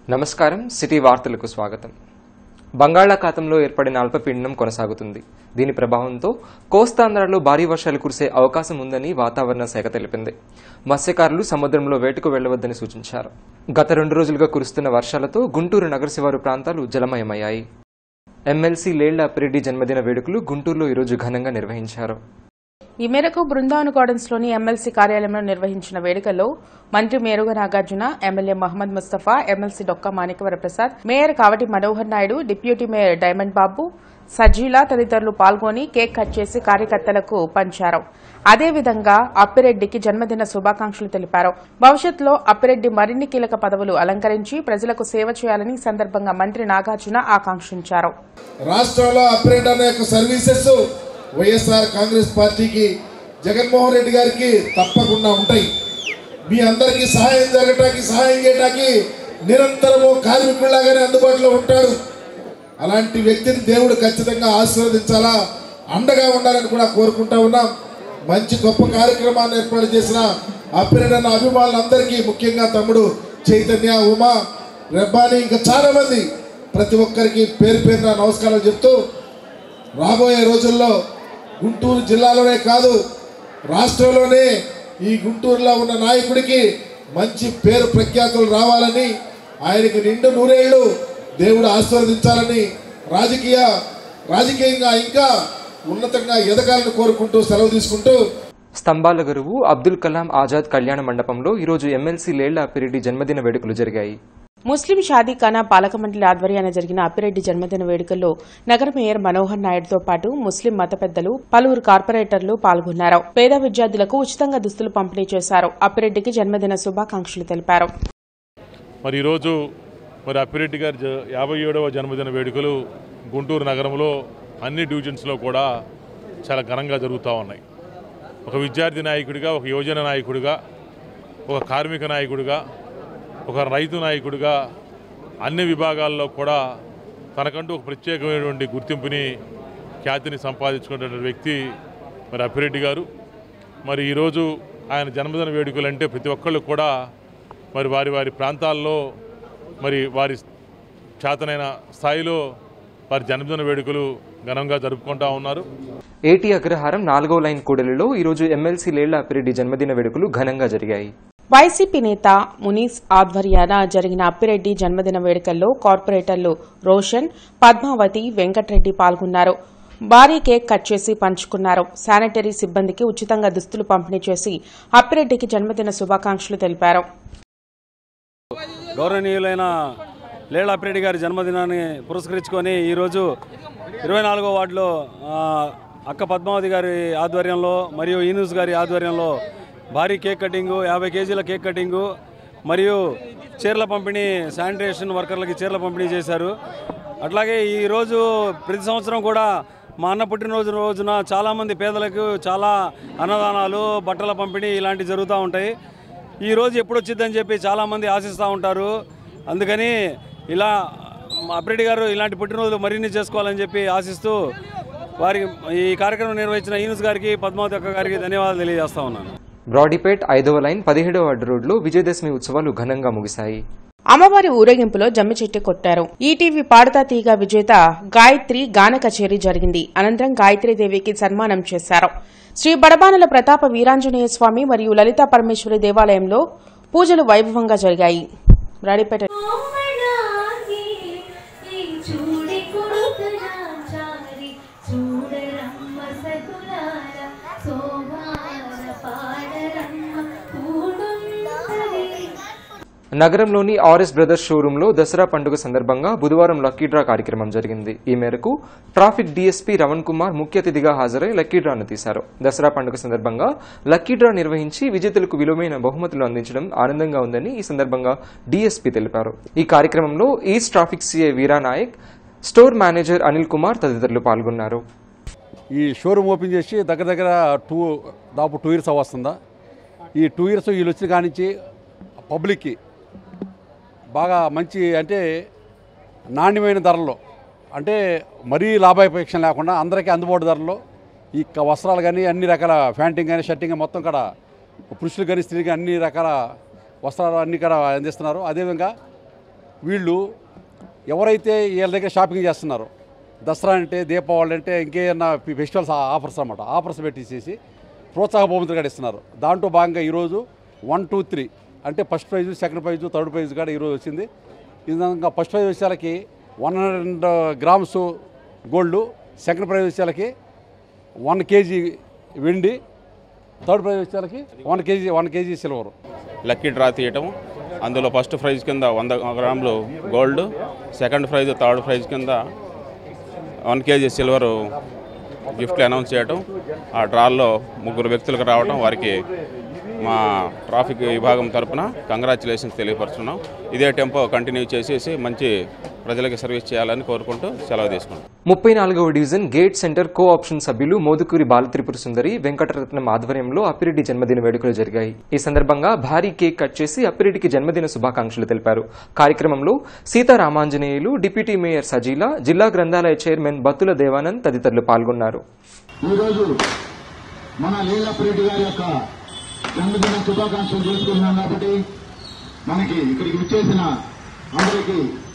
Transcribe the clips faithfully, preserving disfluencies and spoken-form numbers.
నమస్కారం సిటీ వార్తలకు స్వాగతం. బంగాళాఖాతంలో ఏర్పడిన అల్పపీడనం కొనసాగుతుంది. దీని ప్రభావంతో కోస్తాంధ్రలో భారీ వర్షాలు కురిసే అవకాశం ఉందని వాతావరణ శాఖ తెలిపింది. మత్స్యకారులు సముద్రంలో వేటకు వెళ్లవద్దని సూచించారు. గత రెండు రోజులుగా కురుస్తున్న వర్షాలతో గుంటూరు నగర శివారు ప్రాంతాలు జలమయమయ్యాయి. ఎమ్మెల్సీ లేళ్ల అప్పిరెడ్డి జన్మదిన వేడుకలు గుంటూరులో ఈరోజు ఘనంగా నిర్వహించారు. ఈ మేరకు బృందావన్ గార్డెన్స్లోని ఎమ్మెల్సీ కార్యాలయంలో నిర్వహించిన వేడుకల్లో మంత్రి Meruga Nagarjuna, MLA Mohammed Mustafa, MLC Dokka Manikyavaraprasad, mayor Kavati Manohar Naidu, deputy mayor Diamond Babu, Sajila తదితరులు పాల్గొని కేక్ కట్ చేసి కార్యకర్తలకు పంచారు. అదేవిధంగా అప్పిరెడ్డికి జన్మదిన శుభాకాంక్షలు తెలిపారు. భవిష్యత్తులో అప్పిరెడ్డి మరిన్ని కీలక పదవులు అలంకరించి ప్రజలకు సేవ చేయాలని సందర్భంగా మంత్రి నాగార్జున ఆకాంక్షించారు. రాష్ట్రంలో అప్పిరెడ్డి అనే సర్వీసెస్ వైఎస్ఆర్ కాంగ్రెస్ పార్టీకి, జగన్మోహన్ రెడ్డి గారికి తప్పకుండా ఉంటాయి. మీ అందరికీ సహాయం జరగటానికి, సహాయం చేయడానికి నిరంతరము కార్మికుల్లాగానే అందుబాటులో ఉంటాడు. అలాంటి వ్యక్తిని దేవుడు ఖచ్చితంగా ఆశీర్వదించాలా, అండగా ఉండాలని కూడా కోరుకుంటా ఉన్నాం. మంచి గొప్ప కార్యక్రమాన్ని ఏర్పాటు చేసిన అప్పిరెడ్డి అన్న అభిమానులందరికీ, ముఖ్యంగా తమ్ముడు చైతన్య, ఉమా, రెబ్బాని, ఇంకా చాలా మంది ప్రతి ఒక్కరికి పేరు పేరున నమస్కారాలు చెప్తూ, రాబోయే రోజుల్లో గుంటూరు జిల్లాలోనే కాదు రాష్ట్రంలోనే ఈ గుంటూరులో ఉన్న నాయకుడికి మంచి పేరు ప్రఖ్యాతులు రావాలని, ఆయనకి నిండు నూరేళ్లు దేవుడు ఆశీర్వదించాలని, రాజకీయ రాజకీయంగా ఇంకా ఉన్నతంగా ఎదగాలని కోరుకుంటూ సెలవు తీసుకుంటూ. స్తంభాల గురువు అబ్దుల్ కలాం ఆజాద్ కళ్యాణ మండపంలో ఈరోజు ఎమ్మెల్సీ లేళ్ల అప్పిరెడ్డి జన్మదిన వేడుకలు జరిగాయి. ముస్లిం షాదీఖానా పాలక మండలి ఆధ్వర్యాన జరిగిన అప్పిరెడ్డి జన్మదిన వేడుకల్లో నగర మేయర్ మనోహర్ నాయుడుతో పాటు ముస్లిం మత పెద్దలు, పలువురు కార్పొరేటర్లు పాల్గొన్నారు. పేద విద్యార్థులకు ఉచితంగా దుస్తులు పంపిణీ చేశారు. అప్పిరెడ్డికి జన్మదిన శుభాకాంక్షలు తెలిపారు. మరి ఈరోజు మరి అప్పిరెడ్డి గారి యాభై ఏడవ జన్మదిన వేడుకలు గుంటూరు నగరంలో అన్ని డివిజన్స్లో కూడా చాలా ఘనంగా జరుగుతూ ఉన్నాయి. ఒక విద్యార్థి నాయకుడిగా, ఒక యువజన నాయకుడిగా, ఒక కార్మిక నాయకుడిగా, ఒక రైతు నాయకుడిగా అన్ని విభాగాల్లో కూడా తనకంటూ ఒక ప్రత్యేకమైనటువంటి గుర్తింపుని, ఖ్యాతిని సంపాదించుకున్నటువంటి వ్యక్తి మరి అప్పిరెడ్డి గారు. మరి ఈరోజు ఆయన జన్మదిన వేడుకలు అంటే ప్రతి ఒక్కళ్ళు కూడా మరి వారి వారి ప్రాంతాల్లో మరి వారి చేతనైన స్థాయిలో వారి జన్మదిన వేడుకలు ఘనంగా జరుపుకుంటా ఉన్నారు. ఏటీ అగ్రహారం నాలుగో లైన్ కూడలిలో ఈరోజు ఎమ్మెల్సీ లేళ్ల అప్పిరెడ్డి జన్మదిన వేడుకలు ఘనంగా జరిగాయి. వైసీపీ నేత మునీస్ ఆధ్వర్యాన జరిగిన అప్పిరెడ్డి జన్మదిన వేడుకల్లో కార్పొరేటర్లు రోషన్, పద్మావతి, వెంకట్రెడ్డి పాల్గొన్నారు. భారీ కేక్ కట్ చేసి పంచుకున్నారు. శానిటరీ సిబ్బందికి ఉచితంగా దుస్తులు పంపిణీ చేసి అప్పిరెడ్డికి జన్మదిన శుభాకాంక్షలు తెలిపారు. గౌరవనీయులైన లేళ్ల అప్పిరెడ్డి గారి జన్మదినాన్ని పురస్కరించుకొని ఈరోజు ఇరవై నాలుగో వార్డులో అక్క పద్మావతి గారి ఆధ్వర్యంలో మరియు ఈనూస్ గారి ఆధ్వర్యంలో భారీ కేక్ కటింగు, యాభై కేజీల కేక్ కటింగు మరియు చీరల పంపిణీ, శానిటేషన్ వర్కర్లకి చీరల పంపిణీ చేశారు. అట్లాగే ఈరోజు ప్రతి సంవత్సరం కూడా మా అన్న పుట్టినరోజు రోజున చాలామంది పేదలకు చాలా అన్నదానాలు, బట్టల పంపిణీ ఇలాంటివి జరుగుతూ ఉంటాయి. ఈరోజు ఎప్పుడు వచ్చిందని చెప్పి చాలామంది ఆశిస్తూ ఉంటారు. అందుకని ఇలా అప్పిరెడ్డి గారు ఇలాంటి పుట్టినరోజులు మరిన్ని చేసుకోవాలని చెప్పి ఆశిస్తూ వారికి ఈ కార్యక్రమం నిర్వహించిన ఈనూస్ గారికి, పద్మావతి అక్క గారికి ధన్యవాదాలు తెలియజేస్తా ఉన్నాను. బ్రాడీపేట్ ఐదవ లైన్ పదిహేడవ వార్డు రోడ్లో విజయదశమి ఉత్సవాలు ఘనంగా ముగిశాయి. అమ్మవారి ఊరేగింపులో జమ్మి చెట్టు కొట్టారు. ఈటీవీ పాడతా తీగ విజేత గాయత్రి గాన కచేరీ జరిగింది. అనంతరం గాయత్రీదేవికి సన్మానం చేశారు. శ్రీ బడబానల ప్రతాప వీరాంజనేయ స్వామి మరియు లలితా పరమేశ్వరి దేవాలయంలో పూజలు వైభవంగా జరిగాయి. బ్రాడీపేట నగరంలోని ఆర్ఎస్ బ్రదర్స్ షోరూంలో దసరా పండుగ సందర్భంగా బుధవారం లక్కీ డ్రా కార్యక్రమం జరిగింది. ఈ మేరకు ట్రాఫిక్ డీఎస్పీ రవణ్ కుమార్ ముఖ్య అతిథిగా హాజరై లక్కీ డ్రాను తీశారు. దసరా పండుగ సందర్భంగా లక్కీ డ్రా నిర్వహించి విజేతలకు విలువైన బహుమతులు అందించడం ఆనందంగా ఉందని ఈ సందర్భంగా డీఎస్పీ తెలిపారు. ఈ కార్యక్రమంలో east traffic CI Veeranayak, store manager Anil Kumar తదితరులు పాల్గొన్నారు. ఈ షోరూమ్ ఓపెన్ చేసి దగ్గర దగ్గర టూ దాపు టూ ఇయర్స్ వస్తుందా. ఈ టూ ఇయర్స్ వీళ్ళు వచ్చిన కానించి పబ్లిక్కి బాగా మంచి అంటే నాణ్యమైన ధరల్లో, అంటే మరీ లాభాపేక్ష లేకుండా అందరికీ అందుబాటు ధరల్లో ఈ వస్త్రాలు కానీ, అన్ని రకాల ప్యాంటింగ్ కానీ, షర్టింగ్ మొత్తం కూడా పురుషులు కానీ స్త్రీలు కానీ అన్ని రకాల వస్త్రాలు అన్ని కూడా అందిస్తున్నారు. అదేవిధంగా వీళ్ళు ఎవరైతే వీళ్ళ దగ్గర షాపింగ్ చేస్తున్నారో దసరా అంటే దీపావళి అంటే ఇంకేమన్నా ఫెస్టివల్స్ ఆఫర్స్ అన్నమాట ఆఫర్స్ పెట్టేసేసి ప్రోత్సాహ బహుమతులు కూడా ఇస్తున్నారు. దాంట్లో భాగంగా ఈరోజు వన్ టూ త్రీ అంటే first prize second prize third prize కూడా ఈరోజు వచ్చింది. ఈ విధంగా ఫస్ట్ ప్రైజ్ వచ్చేసరికి one hundred grams gold, second prize వచ్చేసరికి వన్ కేజీ వెండి, థర్డ్ ప్రైజ్ వచ్చేసరికి one KG one KG silver. Lucky draw తీయటం, అందులో ఫస్ట్ ప్రైజ్ కింద వంద గ్రాములు gold, second prize third prize కింద వన్ కేజీ సిల్వర్ గిఫ్ట్లు అనౌన్స్ చేయటం, ఆ డ్రాల్లో ముగ్గురు వ్యక్తులకు రావడం, వారికి మా ట్రాఫిక్ విభాగం తరఫున కంగ్రాచులేషన్స్ తెలియపరుస్తున్నాం. ఇదే టెంపో కంటిన్యూ చేసేసి మంచి ప్రజలకు సర్వీస్ చేయాలని కోరుకుంటూ సెలవు తీసుకుంటాం. ముప్పై నాలుగవ division gate centre co option సభ్యులు మోదుకూరి బాలత్రిపుర సుందరి వెంకటరత్నం ఆధ్వర్యంలో అప్పిరెడ్డి జన్మదిన వేడుకలు జరిగాయి. ఈ సందర్భంగా భారీ కేక్ కట్ చేసి అప్పిరెడ్డికి జన్మదిన శుభాకాంక్షలు తెలిపారు. కార్యక్రమంలో సీతారామాంజనేయులు, డిప్యూటీ మేయర్ సజీల, జిల్లా గ్రంథాలయ చైర్మన్ బత్తుల దేవానంద్ తదితరులు పాల్గొన్నారు. ఈరోజు మన లీలాప్రెడ్డి గారి యొక్క జన్మదిన శుభాకాంక్షలు చేసుకుంటున్నాం కాబట్టి మనకి ఇక్కడికి విచ్చేసిన అందరికీ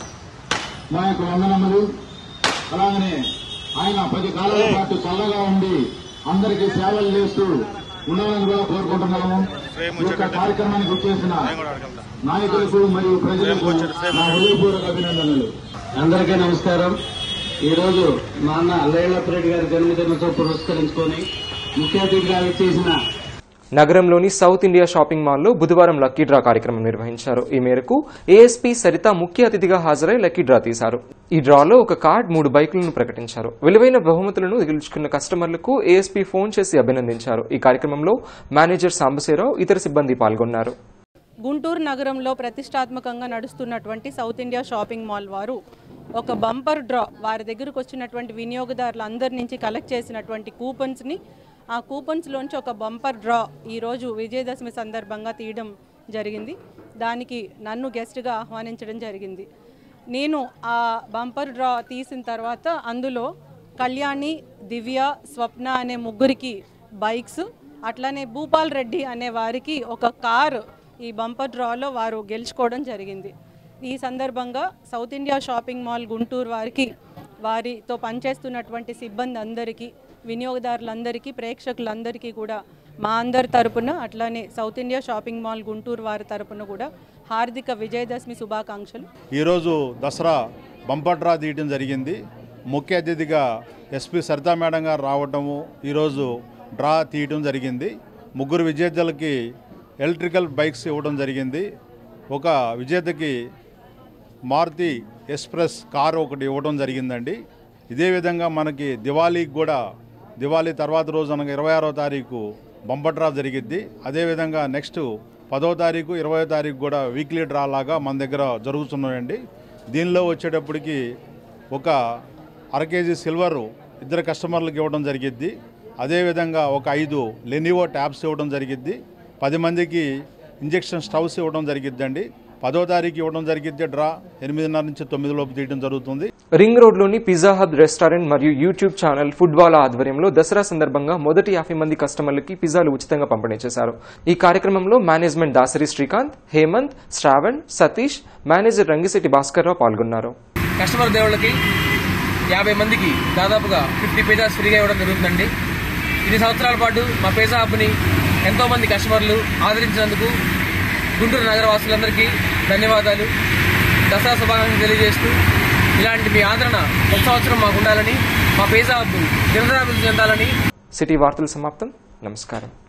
మా యొక్క వందనములు. అలాగనే ఆయన పది కాలాల పాటు చల్లగా ఉండి అందరికీ సేవలు చేస్తూ ఉండాలని కూడా కోరుకుంటున్నాము. ఈ యొక్క కార్యక్రమానికి విచ్చేసిన నాయకులకు మరియు ప్రజలకు నా హృదయపూర్వక అభినందనలు. అందరికీ నమస్కారం. ఈరోజు మా అన్న లీలాప్రెడ్డి గారి జన్మదినంతో పురస్కరించుకొని ముఖ్య అతిథిగా విచ్చేసిన నగరంలోని సౌత్ ఇండియా షాపింగ్ మాల్లో బుధవారం లక్కీ డ్రా కార్యక్రమం నిర్వహించారు. ఈ మేరకు ఏఎస్పీ సరిత ముఖ్య అతిథిగా హాజరై లక్కీ డ్రా తీశారు. ఈ డ్రాలో ఒక కార్డ్, మూడు బైకులను ప్రకటించారు. విలువైన బహుమతులను గెలుచుకున్న కస్టమర్లకు ఏఎస్పీ ఫోన్ చేసి అభినందించారు. ఈ కార్యక్రమంలో మేనేజర్ సాంబశివరావు, ఇతర సిబ్బంది పాల్గొన్నారు. గుంటూరు నగరంలో ప్రతిష్టాత్మకంగా నడుస్తున్నటువంటి సౌత్ ఇండియా షాపింగ్ మాల్ వారు ఒక బంపర్ డ్రా వారి దగ్గరకు వచ్చినటువంటి వినియోగదారులందరి నుంచి కలెక్ట్ చేసినటువంటి కూపన్స్ని, ఆ కూపన్స్లోంచి ఒక బంపర్ డ్రా ఈరోజు విజయదశమి సందర్భంగా తీయడం జరిగింది. దానికి నన్ను గెస్ట్గా ఆహ్వానించడం జరిగింది. నేను ఆ బంపర్ డ్రా తీసిన తర్వాత అందులో కళ్యాణి, దివ్య, స్వప్న అనే ముగ్గురికి బైక్స్, అట్లానే భూపాల్ రెడ్డి అనే వారికి ఒక కారు ఈ బంపర్ డ్రాలో వారు గెలుచుకోవడం జరిగింది. ఈ సందర్భంగా south India shopping mall Guntur వారికి, వారితో పనిచేస్తున్నటువంటి సిబ్బంది అందరికీ, వినియోగదారులందరికీ, ప్రేక్షకులందరికీ కూడా మా అందరి తరపున, అట్లానే south India shopping mall Guntur వారి తరపున కూడా హార్దిక విజయదశమి శుభాకాంక్షలు. ఈరోజు దసరా బంపర్ డ్రా తీయడం జరిగింది. ముఖ్య అతిథిగా ఎస్పీ సరితా మేడం గారు రావటము, ఈరోజు డ్రా తీయడం జరిగింది. ముగ్గురు విజేతలకి ఎలక్ట్రికల్ బైక్స్ ఇవ్వడం జరిగింది. ఒక విజేతకి మారుతి ఎక్స్ప్రెస్ కారు ఒకటి ఇవ్వడం జరిగిందండి. ఇదే విధంగా మనకి దివాళీకి కూడా, దివాళీ తర్వాత రోజు అనగా ఇరవై ఆరో తారీఖు బంపర్ డ్రా జరిగిద్ది. అదేవిధంగా నెక్స్ట్ పదో తారీఖు ఇరవై తారీఖు కూడా వీక్లీ డ్రా లాగా మన దగ్గర జరుగుతున్నాయండి. దీనిలో వచ్చేటప్పటికి ఒక అర కేజీ సిల్వరు ఇద్దరు కస్టమర్లకు ఇవ్వడం జరిగిద్ది. అదేవిధంగా ఒక ఐదు లెనివో ట్యాబ్స్ ఇవ్వడం జరిగిద్ది. పది మందికి ఇంజెక్షన్ స్టవ్స్ ఇవ్వడం జరిగిద్దండి. పదో తారీఖు ఇవ్వడం జరిగిద్ది. డ్రా ఎనిమిదిన్నర నుంచి తొమ్మిది లోపు తీయడం జరుగుతుంది. రింగ్ రోడ్లోని పిజ్జా హబ్ రెస్టారెంట్ మరియు యూట్యూబ్ ఛానల్ ఫుట్బాల్ ఆధ్వర్యంలో దసరా సందర్భంగా మొదటి యాభై మంది కస్టమర్లకి పిజ్జాలు ఉచితంగా పంపిణీ చేశారు. ఈ కార్యక్రమంలో మేనేజ్మెంట్ దాసరి శ్రీకాంత్, హేమంత్, శ్రావణ్, సతీష్, మేనేజర్ రంగిశెట్టి భాస్కర్ రావు పాల్గొన్నారు. కస్టమర్ దేవుళ్ళకి యాభై మందికి దాదాపుగా ఫిఫ్టీ పిజ్జాస్ ఫ్రీగా ఇవ్వడం జరుగుతుందండి. ఇన్ని సంవత్సరాల పాటు మా పిజ్జా హబ్ని ఎంతో మంది కస్టమర్లు ఆదరించినందుకు గుంటూరు నగర వాసులందరికీ ధన్యవాదాలు. దసరా శుభాకాంక్షలు తెలియజేస్తూ ఇలాంటి మీ ఆదరణ ఒక సంవత్సరం మాకు ఉండాలని, మా పిజ్జా హబ్ నిరంతరాభివృద్ధి చెందాలని. సిటీ వార్తలు సమాప్తం. నమస్కారం.